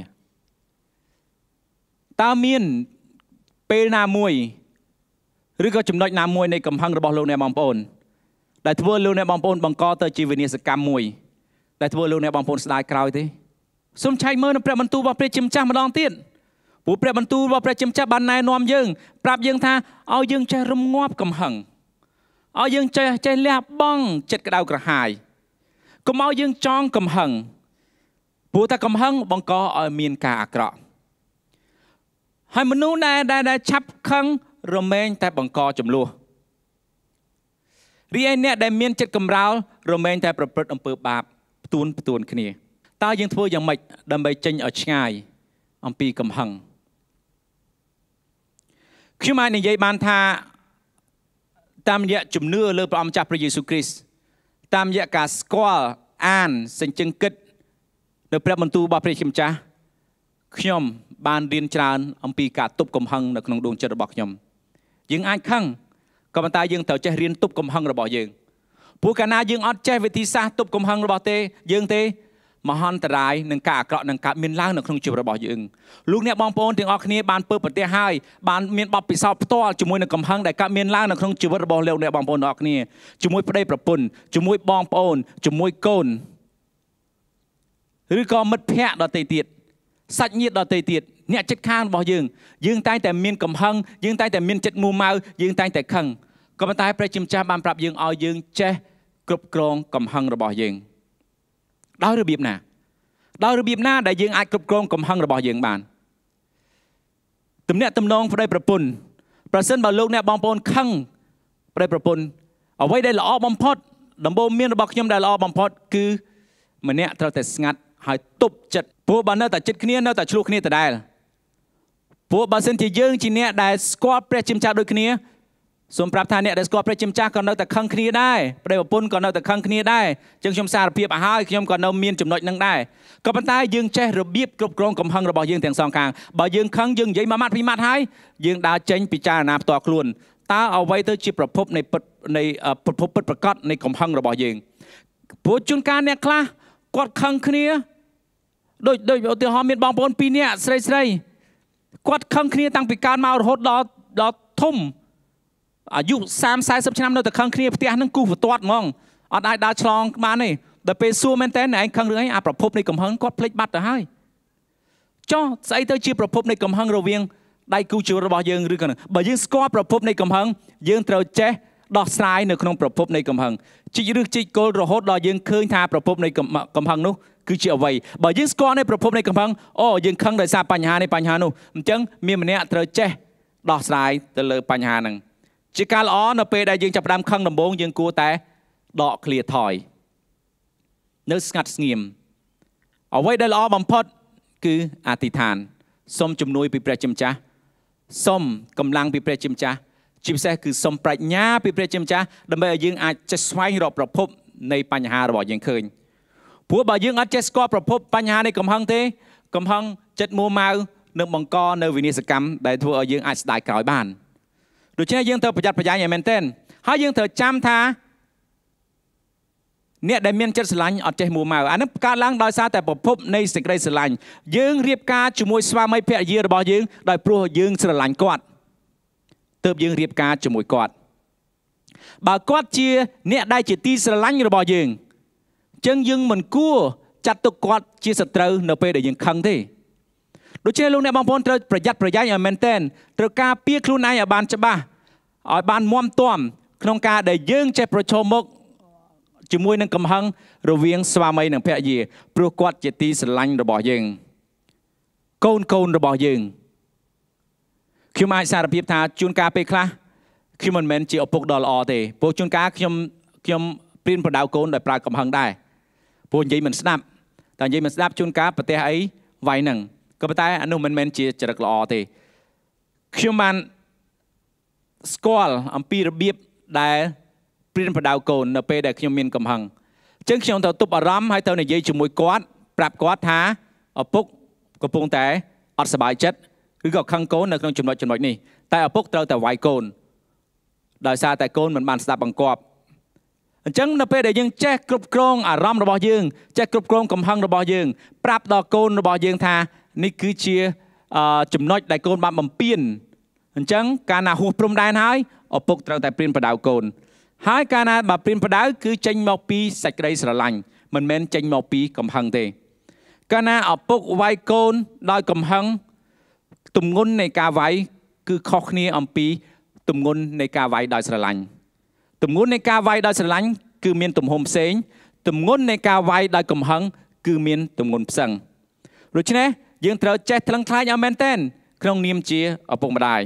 តើមានពេលណាមួយឬក៏ចំណុចណាមួយនៃកំហឹងរបស់លោកអ្នកបងប្អូនដែលធ្វើលោកអ្នកបងប្អូនបង្កទៅជាវិនាសកម្មមួយដែលធ្វើលោកអ្នកបងប្អូនស្ដាយក្រោយទេសូមឆែកមើលនៅព្រះបន្ទូលរបស់ព្រះជាម្ចាស់ម្ដងទៀតពួកព្រះបន្ទូលរបស់ព្រះជាម្ចាស់បានណែនាំយើងប្រាប់យើងថាឲ្យយើងចេះរំងាប់កំហឹងឲ្យយើងចេះចេះលះបង់ចិត្តក្តៅក្រហាយកុំឲ្យយើងចងកំហឹងព្រោះតែកំហឹងបង្កឲ្យមានការអាក្រក់ហើយមនុស្សដែលដែលឆាប់ខឹងរមែងតែបង្កចំនួនរីឯអ្នកដែលមានចិត្តកម្រោលរមែងតែប្រព្រឹត្តអំពើបាបផ្ទួនផ្ទួនគ្នាតើយើងធ្វើយ៉ាងម៉េចដើម្បីចេញឲ្យឆ្ងាយអំពីកំហឹងខ្ញុំអាចនិយាយបានថាតាមរយៈជំនឿលើព្រះអង្គម្ចាស់ព្រះយេស៊ូវគ្រីស្ទតាមរយៈការស្គាល់អានសេចក្ដីគិតនៅព្រះបន្ទូលរបស់ព្រះជាម្ចាស់ខ្ញុំបានរៀនច្រើនអំពីការទប់កំហឹងនៅក្នុងដួងចិត្តរបស់ខ្ញុំយើងអាចខឹងក៏ប៉ុន្តែយើងត្រូវចេះរៀនទប់កំហឹងរបស់យើងព្រោះកាលណាយើងអត់ចេះវិធីសាស្ត្រទប់កំហឹងរបស់ទេយើងទេមហន្តរាយនឹងការអាក្រក់នឹងកើតមានឡើងនៅក្នុងជីវិតរបស់យើងលោកអ្នកបងប្អូនទាំងអស់គ្នាបានពើប្រទេសហើយបានមានបទពិសោធន៍ផ្ទាល់ជាមួយនឹងកំហឹងដែលកើតមានឡើងនៅក្នុងជីវិតរបស់លោកអ្នកបងប្អូនទាំងអស់គ្នាជាមួយប្តីប្រពន្ធជាមួយបងប្អូនជាមួយកូនឬក៏មិត្តភ័ក្តិដទៃទៀតសាច់ញាតិដទៃទៀតអ្នកជិតខាងរបស់យើងយើងតែងតែមានកំហឹងយើងតែងតែមានចិត្តមួម៉ៅយើងតែងតែខឹងក៏ប៉ុន្តែព្រះជាម្ចាស់បានប្រាប់យើងឲ្យយើងចេះគ្រប់គ្រងកំហឹងរបស់យើងដោយរបៀបណាដោយរបៀបណាដែលយើងអាចគ្រប់គ្រងកំហឹងរបស់យើងបានទំនាក់ទំនងប្តីប្រពន្ធប្រសិនបើលោកអ្នកបងប្អូនខឹងប្តីប្រពន្ធអ្វីដែលល្អបំផុតដំបូន្មានរបស់ខ្ញុំដែលល្អបំផុតគឺម្នាក់ត្រូវតែស្ងាត់ហើយទប់ចិត្តព្រោះបើនៅតែចិត្តគ្នានៅតែឆ្លោះគ្នាដដែលព្រោះបើសិនជាយើងជាអ្នកដែលស្គាល់ព្រះជាម្ចាស់ដូចគ្នាសូមប្រាប់ថាអ្នកដែលស្គាល់ព្រះជាម្ចាស់ក៏នៅតែខឹងគ្នាដែរប្តីប្រពន្ធក៏នៅតែខឹងគ្នាដែរអញ្ចឹងខ្ញុំសារភាពឲ្យហើយខ្ញុំក៏នៅមានចំណុចនឹងដែរក៏ប៉ុន្តែយើងចេះរបៀបគ្រប់គ្រងកំហឹងរបស់យើងទាំងសងខាងបើយើងខឹងយើងនិយាយមួយម៉ាត់ពីរម៉ាត់ហើយយើងដើរចេញពិចារណាផ្ទាល់ខ្លួនតើអ្វីទៅជាប្រភពនៃនៃប្រភពពិតប្រាកដនៃកំហឹងរបស់យើងព្រោះជួនកាលអ្នកខ្លះគាត់ខឹងគ្នាដូចដូចឧទាហរណ៍មានបងប្អូនពីរនាក់ស្រីស្រីគាត់ខឹងគ្នាតាំងពីកើតមករហូតដល់ដល់ធំអាយុសាមសិប สี่สิบឆ្នាំនៅតែខឹងគ្នាផ្ទះហ្នឹងគូសបន្ទាត់ហ្មងអត់អាចដើរឆ្លងបានទេដល់ពេលសួរមែនតើឯងខឹងរឿងអីអាប្រភពនៃកំហឹងគាត់ភ្លេចបាត់ទៅហើយចុះស្អីទៅជាប្រភពនៃកំហឹងរវាងដៃគូជីវិតរបស់យើងឬក៏បើយើងស្គាល់ប្រភពនៃកំហឹងយើងត្រូវចេះដោះស្រាយនៅក្នុងប្រភពនៃកំហឹងជីករឹសជីកគល់រហូតដល់យើងឃើញថាប្រភពនៃកំហឹងនោះគឺជាអ្វីបើយើងស្គាល់នៃប្រភពនៃកំហឹងអូយើងខឹងដោយសារបញ្ហានេះបញ្ហានោះអញ្ចឹងមានម្នាក់ត្រូវចេះដោះស្រាយទៅលើបញ្ហាហ្នឹងជាការល្អនៅពេលដែលយើងចាប់ផ្ដើមខឹងដំបូងយើងគួរតែដកឃ្លាថយនៅស្ងាត់ស្ងៀមអ្វីដែលល្អបំផុតគឺអធិដ្ឋានសូមជំនួយពីព្រះជាម្ចាស់សូមកម្លាំងពីព្រះជាម្ចាស់ជាពិសេសគឺសូមប្រាជ្ញាពីព្រះជាម្ចាស់ដើម្បីឲ្យយើងអាចចេះស្វែងរកប្រភពនៃបញ្ហារបស់យើងឃើញព្រោះបើយើងអត់ចេះស្គាល់ប្រភពបញ្ហានៃកំហឹងទេកំហឹងចិត្តមួម៉ៅនឹងបង្កនៅវិនាសកម្មដែលធ្វើឲ្យយើងអាចស្ដាយក្រោយបានដូច្នេះយើងត្រូវប្រយ័ត្នប្រយែងឲ្យមែនទែនហើយយើងត្រូវចាំថាអ្នកដែលមានចិត្តស្រឡាញ់អត់ចេះមួម៉ៅអានេះកើតឡើងដោយសារតែប្រភពនៃសេចក្តីស្រឡាញ់យើងរៀបការជាមួយស្វាមីភរិយារបស់យើងដោយព្រោះយើងស្រឡាញ់គាត់ទើបយើងរៀបការជាមួយគាត់បើគាត់ជាអ្នកដែលជាទីស្រឡាញ់របស់យើងអញ្ចឹងយើងមិនគួរចាត់ទុកគាត់ជាសត្រូវនៅពេលដែលយើងខឹងទេដូច្នេះលោកអ្នកបងប្អូនត្រូវប្រយ័ត្នប្រយែងឲ្យមែនទែនត្រូវការពារខ្លួនឯងឲ្យបានច្បាស់ឲ្យបានមាំទាំក្នុងការដែលយើងចេះប្រឈមមុខជាមួយនឹងកំហឹងរវាងស្វាមីនិងភរិយាព្រោះគាត់ជាទីស្រឡាញ់របស់យើងកូនកូនរបស់យើងខ្ញុំអាចសារភាពថាជួនកាលពេលខ្លះខ្ញុំមិនមែនជាឪពុកដ៏ល្អទេព្រោះជួនកាលខ្ញុំខ្ញុំព្រៀនប្រដៅកូនដោយប្រើកំហឹងដែរព្រោះនិយាយមិនស្ដាប់តែនិយាយមិនស្ដាប់ជួនកាលប្រទេសអីវាយហ្នឹងក៏ប៉ុន្តែអានោះមិនមែនជាចរិតល្អទេខ្ញុំបានស្គាល់អំពីរបៀបដែលព្រៀនប្រដៅកូននៅពេលដែលខ្ញុំមានកំហឹងអញ្ចឹងខ្ញុំត្រូវទប់អារម្មណ៍ហើយទៅនិយាយជាមួយគាត់ប្រាប់គាត់ថាឪពុកកំពុងតែអត់សប្បាយចិត្តឬក៏ខឹងកូននៅក្នុងចំណុចចំណុចនេះតែឪពុកត្រូវតែវាយកូនដោយសារតែកូនមិនបានស្ដាប់បង្គាប់អញ្ចឹងនៅពេលដែលយើងចេះគ្រប់គ្រងអារម្មណ៍របស់យើងចេះគ្រប់គ្រងកំហឹងរបស់យើងប្រាប់ដល់កូនរបស់យើងថានេះគឺជាចំណុចដែលកូនបានបំពេញអញ្ចឹងកាលណាហួសព្រំដែនហើយឪពុកត្រូវតែព្រៀនប្រដៅកូនហើយកាលណាបើព្រៀនប្រដៅគឺចេញមកពីសេចក្តីស្រឡាញ់មិនមែនចេញមកពីកំហឹងទេកាលណាឪពុកវាយកូនដោយកំហឹង tùm ngôn này ca váy cứ khó khăn âm pi tùm ngôn này ca váy đòi sờ lạnh tùm ngôn này ca váy đòi sờ lạnh cứ miên tùm hôm xén tùm ngôn này ca váy đòi cầm hăng cứ miên tùm ngôn sằng rồi chứ nè dương trở chạy thằng thái nhau men tên không niêm chia ở bụng đài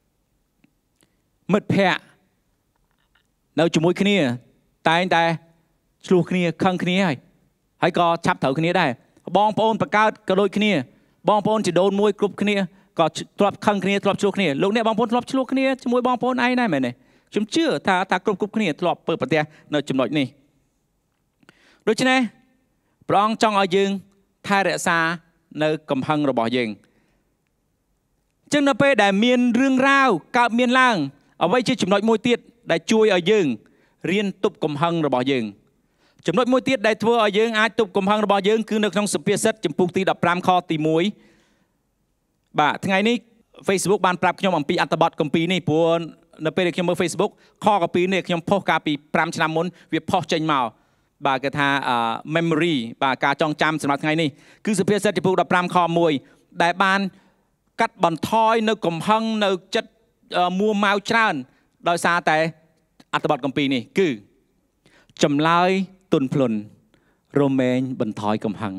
mật phẹ đâu chung mối kia tay tay chua kia khăng kia hay hay có chắp thở kia đây bong pôn bạc cao cái đôi kia bong pôn chỉ đôn môi cục kia có trọp khăng kia trọp chua kia lúc này bong pôn trọp chua kia chung môi bong pôn ai này mày này chúng chưa ta ta cục cục kia trọp ปิดประตูnơi chấm nội này đối chứ này bong trong ở dương thay rẽ xa nơi cầm hăng rồi bỏ dương chân nó pe đại miền rương rau cạo miền lang ở đây chỉ chấm nội môi tiết đại chui ở dương riêng tục cầm hăng rồi bỏ dương chấm nội môi tiết đại thua ở dương ai tục cầm hăng rồi bỏ dương cứ nước trong sụp bia sét chấm pung tì đập ram kho tì muối bà ngày ní Facebook ban pram nhomអំពីអត្តបទកម្ពីនេះព្រោះនៅពេលខ្ញុំមើល Facebook ខកម្ពីនេះខ្ញុំផុសកាលពីfiveឆ្នាំមុនវាផុសចេញមកបាទគេថា memory បាទការចងចាំសម្រាប់ថ្ងៃនេះគឺសុភាសិតចំពោះfifteenខoneដែលបានកាត់បន្ថយនៅកំហឹងនៅចិត្តមួម៉ៅច្រើនដោយសារតែអត្តបទកម្ពីនេះគឺចម្លើយទុនភ្លុនរមែងបន្ថយកំហឹង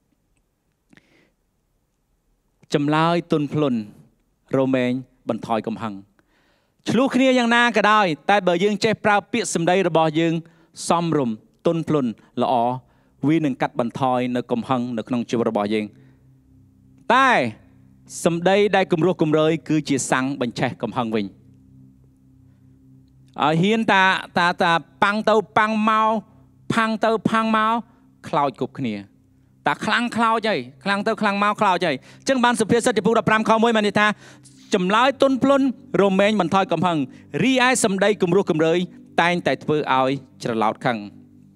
ចម្លើយទុនភ្លុនរមែងបន្ថយកំហឹងឆ្លោះគ្នាយ៉ាងណាក៏ដោយតែបើយើងចេះប្រើពាក្យសម្ដីរបស់យើងសមរម្យទុនភ្លុនល្អវានឹងកាត់បន្ថយនៅកំហឹងនៅក្នុងជីវិតរបស់យើងតែសម្ដីដែលគំរោះគំរើយគឺជាសាំងបញ្ឆេះកំហឹងវិញឲ្យហ៊ានតាតាតាប៉ាំងទៅប៉ាំងមកផាំងទៅផាំងមកខ្លោចគ្រប់គ្នាតាខ្លាំងខ្លោចហើយខ្លាំងទៅខ្លាំងមកខ្លោចហើយអញ្ចឹងបានសុភាសិតចំពោះfifteenខoneមានន័យថាចម្លើយទុនភ្លុនរមែងបន្ថយកំហឹងរីឯសម្ដីគំរោះគំរើយតែងតែធ្វើឲ្យច្រឡោតខឹង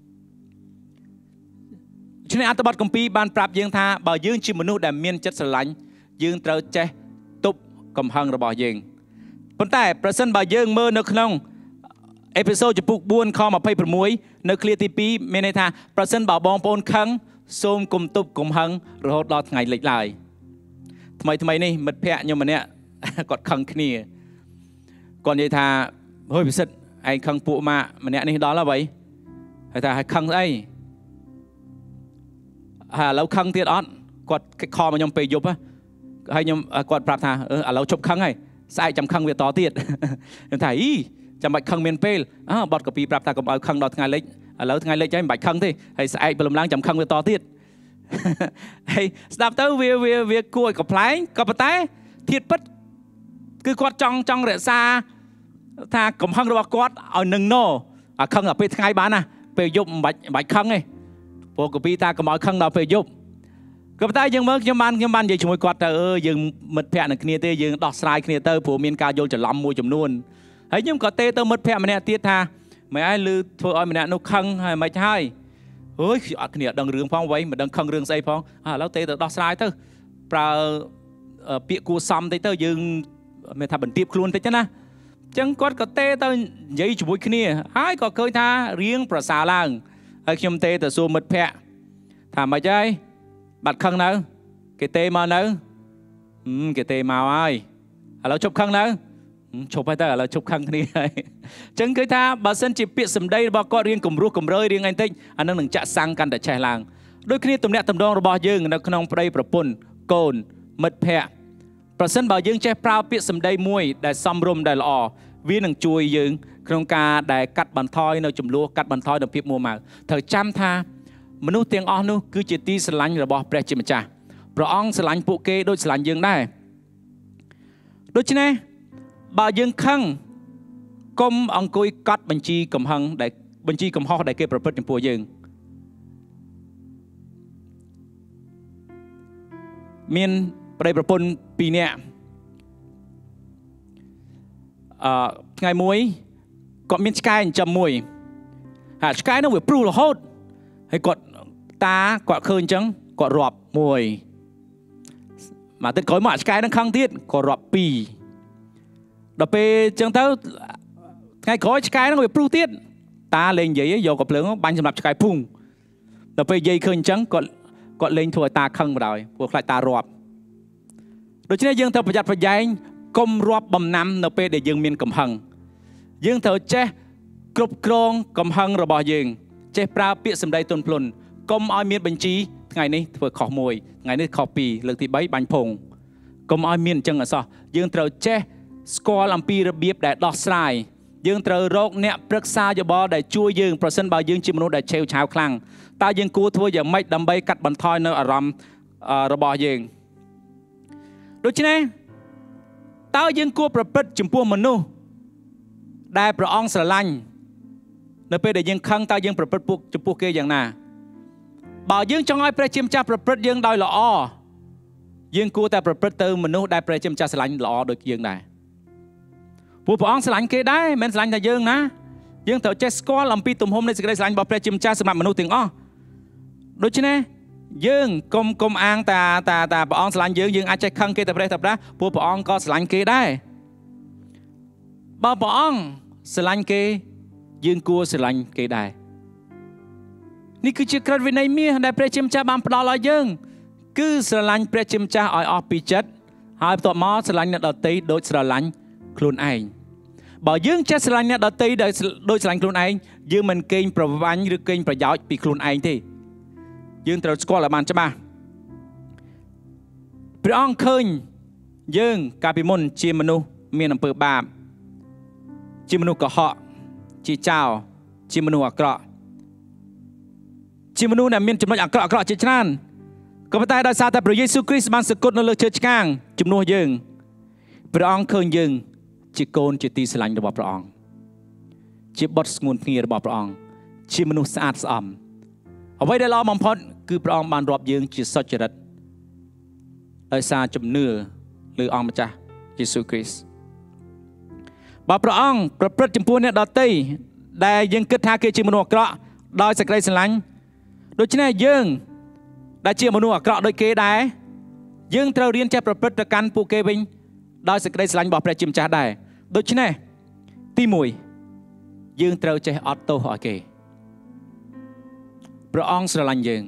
ឆ្នេះអត្ថបទគម្ពីរបានប្រាប់យើងថាបើយើងជាមនុស្សដែលមានចិត្តស្រឡាញ់យើងត្រូវចេះទប់កំហឹងរបស់យើងប៉ុន្តែប្រសិនបើយើងមើលនៅក្នុងអេពីសូតចំពោះfourខtwenty-sixនៅឃ្លាទីtwoមានន័យថាប្រសិនបើបងប្អូនខឹងសូមកុំទប់កំហឹងរហូតដល់ថ្ងៃលិចឡើយថ្មីថ្មីនេះមិត្តភ័ក្ដិខ្ញុំម្នាក់គាត់ខឹងគ្នាគាត់និយាយថាហុយពិសិដ្ឋឯងខឹងពួកម៉ាក់ម្នាក់នេះដល់ហើយហើយថាឲ្យខឹងស្អីហើយឥឡូវខឹងទៀតអត់គាត់ខមកខ្ញុំពេលយប់ហើយខ្ញុំគាត់ប្រាប់ថាឥឡូវជប់ខឹងហើយស្អែកចាំខឹងវាតទៀតខ្ញុំថាអីចាំបាច់ខឹងមានពេលអើបត់កាពីប្រាប់ថាកុំឲ្យខឹងដល់ថ្ងៃលិចឥឡូវថ្ងៃលិចហើយមិនបាច់ខឹងទេហើយស្អែកព្រលឹមឡើងចាំខឹងវាតទៀតហើយស្ដាប់ទៅវាវាវាគួរឲ្យកំ pl ែងក៏ប៉ុន្តែធៀបពិតគឺគាត់ចង់ចង់រក្សាថាកំហឹងរបស់គាត់ឲ្យនឹងណអាខឹងដល់ពេលថ្ងៃបានណាពេលយប់មិនបាច់មិនបាច់ខឹងទេព្រោះកាពីថាកុំឲ្យខឹងដល់ពេលយប់ក៏ប៉ុន្តែយើងមើលខ្ញុំបានខ្ញុំបាននិយាយជាមួយគាត់ទៅអឺយើងមិត្តភ័ក្ដិនឹងគ្នាទេយើងដោះស្រាយគ្នាទៅព្រោះមានការយល់ច្រឡំមួយចំនួនហើយខ្ញុំក៏ទេទៅមិត្តភ័ក្ដិម្នាក់ទៀតថាមិនឯងឮធ្វើឲ្យម្នាក់នោះខឹងហើយមិនហើយអើយអត់គ្នាដឹងរឿងផងវៃមិនដឹងខឹងរឿងស្អីផងឥឡូវទេទៅដោះស្រាយទៅប្រើពាក្យគួសមតិចទៅយើងមានថាបន្ទាបខ្លួនតិចទៅណាអញ្ចឹងគាត់ក៏ទេទៅនិយាយជាមួយគ្នាហើយក៏ឃើញថារៀងប្រសើរឡើងហើយខ្ញុំទេទៅសួរមិត្តភ័ក្ដិថាម៉េចហើយបាត់ខឹងនៅគេទេមកនៅគេទេមកហើយឥឡូវជប់ខឹងនៅជប់ហើយទៅឥឡូវជប់ខឹងគ្នាហើយអញ្ចឹងគឺថាបើសិនជាពាក្យសម្ដីរបស់គាត់រៀងគំរោះគំរើយរៀងអីបន្តិចអានឹងនឹងចាក់សាំងកាន់តែឆេះឡើងដូចគ្នាទំនាក់ទំនងរបស់យើងនៅក្នុងប្តីប្រពន្ធកូនមិត្តភ័ក្ដិប្រសិនបើយើងចេះប្រើពាក្យសម្ដីមួយដែលសមរម្យដែលល្អវានឹងជួយយើងក្នុងការដែលកាត់បន្ថយនៅចំនួនកាត់បន្ថយនៅភាពមួម៉ៅត្រូវចាំថាមនុស្សទាំងអស់នោះគឺជាទីស្រឡាញ់របស់ព្រះជាម្ចាស់ព្រះអង្គស្រឡាញ់ពួកគេដូចស្រឡាញ់យើងដែរដូច្នេះបើយើងខឹងកុំអង្គុយកត់បញ្ជីកំហឹងដែលបញ្ជីកំហុសដែលគេប្រព្រឹត្តចំពោះយើងមានប្តីប្រពន្ធពីរនាក់អឺថ្ងៃមួយគាត់មានឆ្កែចិញ្ចឹមមួយហើយឆ្កែនោះវាព្រុសរហូតហើយគាត់តាគាត់ឃើញអញ្ចឹងគាត់រាប់មួយមកទឹកក្រោយមកឆ្កែនឹងខឹងទៀតគាត់រាប់ពីរដល់ពេលអញ្ចឹងទៅថ្ងៃក្រោយឆ្កែនឹងវាព្រុសទៀតតាលេងនិយាយយកកាភ្លើងបាញ់សម្រាប់ឆ្កែភុងដល់ពេលយាយឃើញអញ្ចឹងគាត់គាត់លេងធ្វើឲ្យតាខឹងបណ្ដោយព្រោះខ្លាចតារាប់ដូច្នេះយើងត្រូវប្រយ័ត្នប្រយែងកុំរាប់បំណាំនៅពេលដែលយើងមានកំហឹងយើងត្រូវចេះគ្រប់គ្រងកំហឹងរបស់យើងចេះប្រើពាក្យសម្ដីទន់ភ្លន់កុំឲ្យមានបញ្ជីថ្ងៃនេះធ្វើខុសមួយថ្ងៃនេះខុសពីរលើកទីបីបាញ់ភងកុំឲ្យមានអញ្ចឹងអសោះយើងត្រូវចេះស្គាល់អំពីរបៀបដែលដោះស្រាយយើងត្រូវរកអ្នកប្រឹក្សាយោបល់ដែលជួយយើងប្រសិនបើយើងជាមនុស្សដែលឆេវឆាវខ្លាំងតើយើងគួរធ្វើយ៉ាងម៉េចដើម្បីកាត់បន្ថយនៅអារម្មណ៍របស់យើងដូច្នេះតើយើងគួរប្រព្រឹត្តចំពោះមនុស្សដែលព្រះអង្គស្រឡាញ់នៅពេលដែលយើងខឹងតើយើងប្រព្រឹត្តពួកចំពោះគេយ៉ាងណាបើយើងចង់ឲ្យព្រះជាម្ចាស់ប្រព្រឹត្តយើងដោយល្អយើងគួរតែប្រព្រឹត្តទៅមនុស្សដែលព្រះជាម្ចាស់ស្រឡាញ់ល្អដូចយើងដែរពួកព្រះអង្គស្រឡាញ់គេដែរមិនស្រឡាញ់តែយើងណាយើងត្រូវចេះស្គាល់អំពីទំហំនៃសេចក្តីស្រឡាញ់របស់ព្រះជាម្ចាស់សម្រាប់មនុស្សទាំងអស់ដូច្នេះយើងកុំកុំអាងតាតាតាព្រះអង្គស្រឡាញ់យើងយើងអាចចេះខឹងគេតែព្រះតែប្រាស់ពួកព្រះអង្គក៏ស្រឡាញ់គេដែរបើព្រះអង្គស្រឡាញ់គេយើងគួរស្រឡាញ់គេដែរនេះគឺជាក្រឹតវិន័យមាសដែលព្រះជាម្ចាស់បានផ្ដល់ឲ្យយើងគឺស្រឡាញ់ព្រះជាម្ចាស់ឲ្យអស់ពីចិត្តហើយបន្ទាប់មកស្រឡាញ់អ្នកដទៃដូចស្រឡាញ់ខ្លួនឯងបើយើងចេះស្រឡាញ់អ្នកដទៃដូចស្រឡាញ់ខ្លួនឯងយើងមិនកេងប្រវ័ញ្ចឬកេងប្រយោជន៍ពីខ្លួនឯងទេយើងត្រូវស្គាល់ឲ្យបានច្បាស់ព្រះអង្គឃើញយើងកាលពីមុនជាមនុស្សមានអំពើបាបជាមនុស្សកុហកជាចោរជាមនុស្សអាក្រក់ជាមនុស្សដែលមានចំណុចអាក្រក់អាក្រក់ជាច្រើនក៏ប៉ុន្តែដោយសារតែព្រះយេស៊ូវគ្រីស្ទបានសគត់នៅលើឈើឆ្កាងជំនួសយើងព្រះអង្គឃើញយើងជាកូនជាទីស្រឡាញ់របស់ព្រះអង្គជាបុត្រស្ងួនភ្ងារបស់ព្រះអង្គជាមនុស្សស្អាតស្អំអ្វីដែលល្អបំផុតគឺព្រះអង្គបានរាប់យើងជាសុចរិតដោយសារជំនឿលើអង្គម្ចាស់យេស៊ូវគ្រីស្ទបើព្រះអង្គប្រព្រឹត្តចំពោះអ្នកដទៃដែលយើងគិតថាគេជាមនុស្សអាក្រក់ដោយសេចក្តីស្រឡាញ់ដូច្នេះយើងដែលជាមនុស្សអាក្រក់ដូចគេដែរយើងត្រូវរៀនចេះប្រព្រឹត្តទៅកាន់ពួកគេវិញដោយសេចក្តីស្រឡាញ់របស់ព្រះជាម្ចាស់ដែរដូច្នេះទីមួយយើងត្រូវចេះអត់ទោសឲ្យគេព្រះអង្គស្រឡាញ់យើង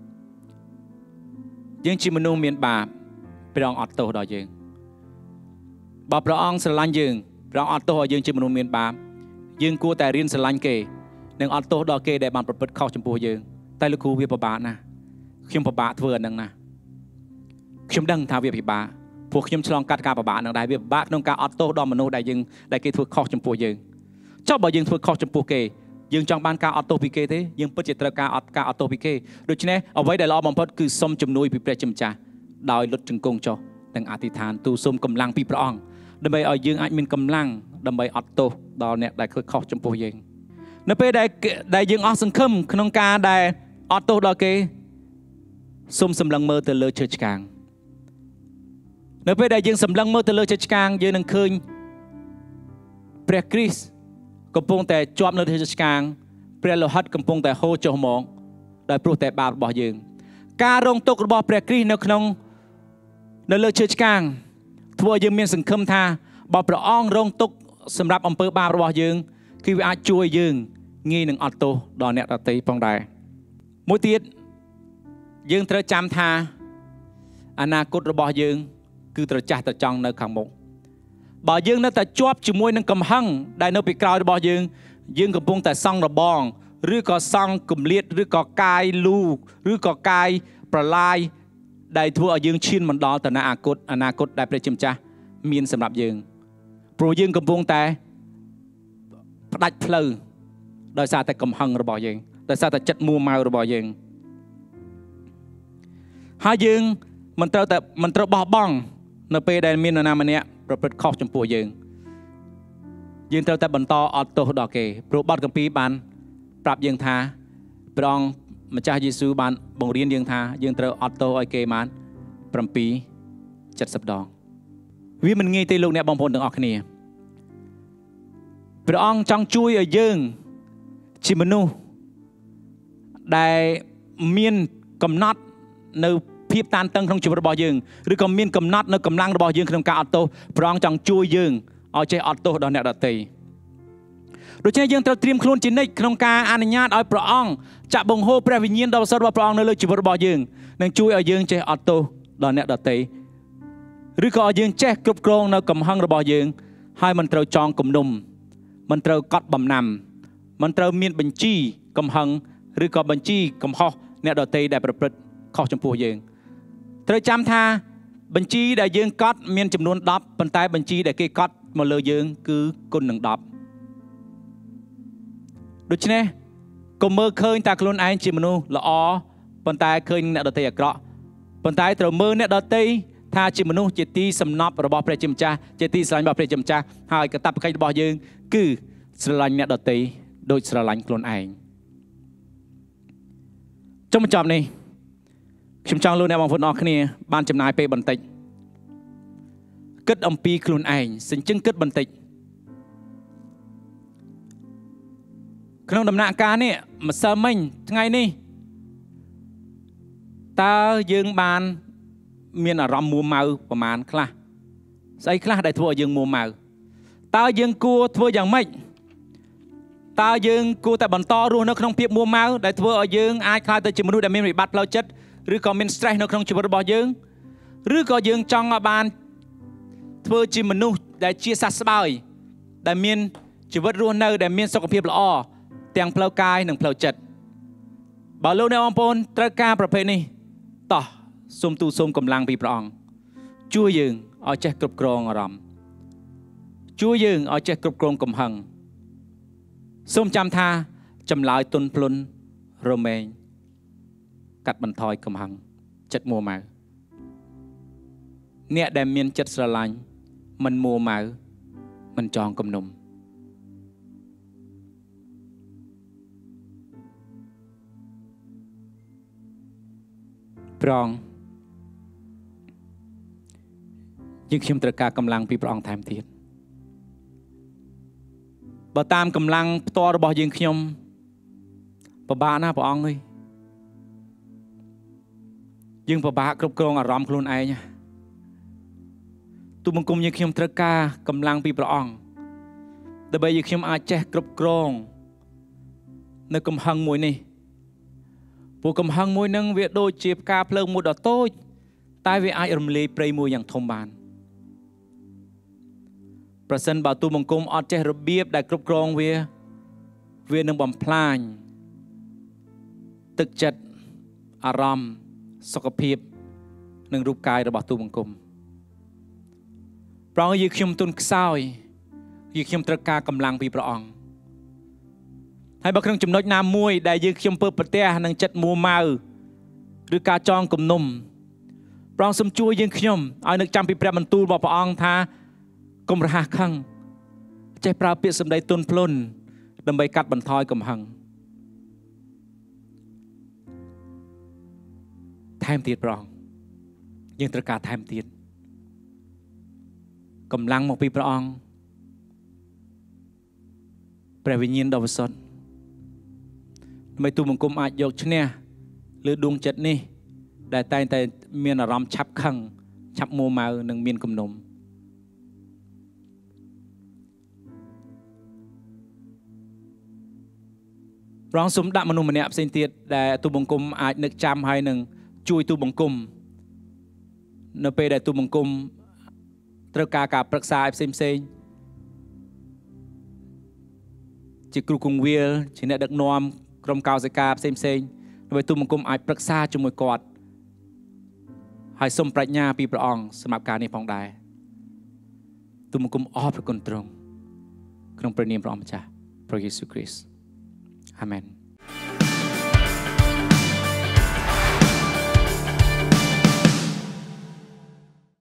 យើងជាមនុស្សមានបាបព្រះអង្គអត់ទោសដល់យើងបើព្រះអង្គស្រឡាញ់យើងព្រះអង្គអត់ទោសឲ្យយើងជាមនុស្សមានបាបយើងគួរតែរៀនស្រឡាញ់គេនិងអត់ទោសដល់គេដែលបានប្រព្រឹត្តខុសចំពោះយើងតែលោកគ្រូវាពិបាកណាស់ខ្ញុំពិបាកធ្វើអានឹងណាខ្ញុំដឹងថាវាពិបាកពួកខ្ញុំឆ្លងកាត់ការពិបាកនឹងដែរវាពិបាកក្នុងការអត់ទោសដល់មនុស្សដែលយើងដែលគេធ្វើខុសចំពោះយើងចុះបើយើងធ្វើខុសចំពោះគេយើងចង់បានការអត់ទោសពីគេទេយើងពិតជាត្រូវការអត់ការអត់ទោសពីគេដូច្នេះអ្វីដែលល្អបំផុតគឺសុំជំនួយពីព្រះជាម្ចាស់ដោយលុតជង្គង់ចុះនិងអធិដ្ឋានទូលសូមកម្លាំងពីព្រះអង្គដើម្បីឲ្យយើងអាចមានកម្លាំងដើម្បីអត់ទោសដល់អ្នកដែលធ្វើខុសចំពោះយើងនៅពេលដែលដែលយើងអស់សង្ឃឹមក្នុងការដែលអត់ទោសដល់គេសូមសម្លឹងមើលទៅលើឈើឆ្កាងនៅពេលដែលយើងសម្លឹងមើលទៅលើឈើឆ្កាងយើងនឹងឃើញព្រះគ្រីស្ទកំពុងតែជាប់នៅលើឈើឆ្កាងព្រះលោហិតកំពុងតែហូរចុះមកដោយព្រោះតែបាបរបស់យើងការរងទុក្ខរបស់ព្រះគ្រីស្ទនៅក្នុងនៅលើឈើឆ្កាងធ្វើឲ្យយើងមានសង្ឃឹមថាបើព្រះអង្គរងទុក្ខសម្រាប់អំពើបាបរបស់យើងគឺវាអាចជួយយើងងាយនឹងអត់ទោសដល់អ្នកដទៃផងដែរមួយទៀតយើងត្រូវចាំថាអនាគតរបស់យើងគឺត្រចះត្រចង់នៅខាងមុខបើយើងនៅតែជាប់ជាមួយនឹងកំហឹងដែលនៅពីក្រោយរបស់យើងយើងកំពុងតែសង់របងឬក៏សង់គម្លាតឬក៏កាយលូឬក៏កាយប្រឡាយដែលធ្វើឲ្យយើងឈានមិនដល់ទៅអនាគតអនាគតដែលព្រះជាម្ចាស់មានសម្រាប់យើងព្រោះយើងកំពុងតែផ្ដាច់ផ្លូវដោយសារតែកំហឹងរបស់យើងដោយសារតែចិត្តមួម៉ៅរបស់យើងហើយយើងមិនត្រូវតែមិនត្រូវបោះបង់នៅពេលដែលមាននរណាម្នាក់ប្រព្រឹត្តខុសចំពោះយើងយើងត្រូវតែបន្តអត់ទោសដល់គេព្រោះបទគម្ពីរបានប្រាប់យើងថាព្រះអង្គម្ចាស់យេស៊ូវបានបង្រៀនយើងថាយើងត្រូវអត់ទោសឲ្យគេបាន7 70ដងវាមិនងាយទេលោកអ្នកបងប្អូនទាំងអស់គ្នាព្រះអង្គចង់ជួយឲ្យយើងជាមនុស្សដែលមានកំណត់នៅភាពតានតឹងក្នុងជីវិតរបស់យើងឬក៏មានកំណត់នៅកម្លាំងរបស់យើងក្នុងការអត់ទោសព្រះអង្គចង់ជួយយើងឲ្យចេះអត់ទោសដល់អ្នកដទៃដូច្នេះយើងត្រូវត្រៀមខ្លួនជានិច្ចក្នុងការអនុញ្ញាតឲ្យព្រះអង្គចាក់បង្ហូរព្រះវិញ្ញាណដ៏បរិសុទ្ធរបស់ព្រះអង្គនៅលើជីវិតរបស់យើងនិងជួយឲ្យយើងចេះអត់ទោសដល់អ្នកដទៃឬក៏យើងចេះគ្រប់គ្រងនៅកំហឹងរបស់យើងហើយមិនត្រូវចងគំនុំមិនត្រូវកត់បំណាំមិនត្រូវមានបញ្ជីកំហឹងឬក៏បញ្ជីកំហុសអ្នកដទៃដែលប្រព្រឹត្តខុសចំពោះយើងត្រូវចាំថាបញ្ជីដែលយើងកត់មានចំនួនដប់ប៉ុន្តែបញ្ជីដែលគេកត់មកលើយើងគឺគុណនឹងដប់ដូច្នេះកុំមើលឃើញតែខ្លួនឯងជាមនុស្សល្អប៉ុន្តែឃើញអ្នកដទៃអាក្រក់ប៉ុន្តែត្រូវមើលអ្នកដទៃថាជាមនុស្សជាទីសំណប់របស់ព្រះជាម្ចាស់ជាទីស្រឡាញ់របស់ព្រះជាម្ចាស់ហើយកាតព្វកិច្ចរបស់យើងគឺស្រឡាញ់អ្នកដទៃដូចស្រឡាញ់ខ្លួនឯងចុងបញ្ចប់នេះខ្ញុំចង់លោកអ្នកបងប្អូនអរគ្នាបានចំណាយពេលបន្តិចគិតអំពីខ្លួនឯងសិញ្ជឹងគិតបន្តិចក្នុងដំណាក់កាលនេះម្សិលមិញថ្ងៃនេះតើយើងបានមានអារម្មណ៍មួម៉ៅប្រមាណខ្លះស្អីខ្លះដែលធ្វើឲ្យយើងមួម៉ៅតើយើងគួរធ្វើយ៉ាងម៉េចតើយើងគួរតែបន្តរស់នៅក្នុងភាពមួម៉ៅដែលធ្វើឲ្យយើងអាចក្លាយទៅជាមនុស្សដែលមានវិបត្តិផ្លូវចិត្តឬក៏មាន stress នៅក្នុងជីវិតរបស់យើងឬក៏យើងចង់ឲ្យបានធ្វើជាមនុស្សដែលជាសះស្បើយដែលមានជីវិតរស់នៅដែលមានសុខភាពល្អទាំងផ្លូវកាយនិងផ្លូវចិត្តបើលោកអ្នកបងប្អូនត្រូវការប្រភេទនេះតោះសូមទូលសូមកម្លាំងពីព្រះអង្គជួយយើងឲ្យចេះគ្រប់គ្រងអារម្មណ៍ជួយយើងឲ្យចេះគ្រប់គ្រងកំហឹងសូមចាំថាចម្លើយទុនភ្លុនរមែងកាត់បន្ថយកំហឹងចិត្តមួម៉ៅអ្នកដែលមានចិត្តស្រឡាញ់មិនមួម៉ៅមិនចងគំនុំព្រះអង្គយើងខ្ញុំត្រូវការកម្លាំងពីព្រះអង្គថែមទៀតបើតាមកម្លាំងផ្ទាល់របស់យើងខ្ញុំពិបាកណាស់ព្រះអង្គអើយយើងពិបាកគ្រប់គ្រងអារម្មណ៍ខ្លួនឯងទូបង្គំយើងខ្ញុំត្រូវការកម្លាំងពីព្រះអង្គដើម្បីយើងខ្ញុំអាចចេះគ្រប់គ្រងនៅកំហឹងមួយនេះព្រោះកំហឹងមួយនឹងវាដូចជាផ្កាភ្លើងមួយដ៏តូចតែវាអាចរំលាយព្រៃមួយយ៉ាងធំបានប្រសិនបើទូបង្គំអត់ចេះរបៀបដែលគ្រប់គ្រងវាវានឹងបំផ្លាញទឹកចិត្តអារម្មណ៍សុខភាពនិងរូបកាយរបស់ទូបង្គំព្រះអង្គយើងខ្ញុំទុនខ្សោយយើងខ្ញុំត្រូវការកម្លាំងពីព្រះអង្គហើយបើក្នុងចំណុចណាមួយដែលយើងខ្ញុំពើប្រទះនឹងចិត្តមួម៉ៅឬការចងគំនុំព្រះអង្គសូមជួយយើងខ្ញុំឲ្យនឹកចាំពីព្រះបន្ទូលរបស់ព្រះអង្គថាកុំរហ័សខឹងចេះប្រើពាក្យសម្ដីទន់ភ្លន់ដើម្បីកាត់បន្ថយកំហឹងថែមទៀតព្រះអង្គយើងត្រូវការថែមទៀតកម្លាំងមកពីព្រះអង្គព្រះវិញ្ញាណដ៏វិសុទ្ធដើម្បីទូបង្គំអាចយកឈ្នះលើដួងចិត្តនេះដែលតែងតែមានអារម្មណ៍ឆាប់ខឹងឆាប់មួម៉ៅនិងមានគំនុំព្រះអង្គសូមដាក់មនុស្សម្នាក់ផ្សេងទៀតដែលទូបង្គំអាចនឹកចាំហើយនឹងជួយទូបង្គំនៅពេលដែលទូបង្គំត្រូវការការប្រឹក្សាឲ្យផ្សេងផ្សេងជាគ្រូគង្វាលជាអ្នកដឹកនាំក្រុមកោសិកាផ្សេងផ្សេងដើម្បីទូបង្គំអាចប្រឹក្សាជាមួយគាត់ហើយសូមប្រាជ្ញាពីព្រះអង្គសម្រាប់ការនេះផងដែរទូបង្គំអរព្រគុណទ្រង់ក្នុងព្រះនាមព្រះអម្ចាស់ព្រះយេស៊ូវគ្រីស្ទអាមែន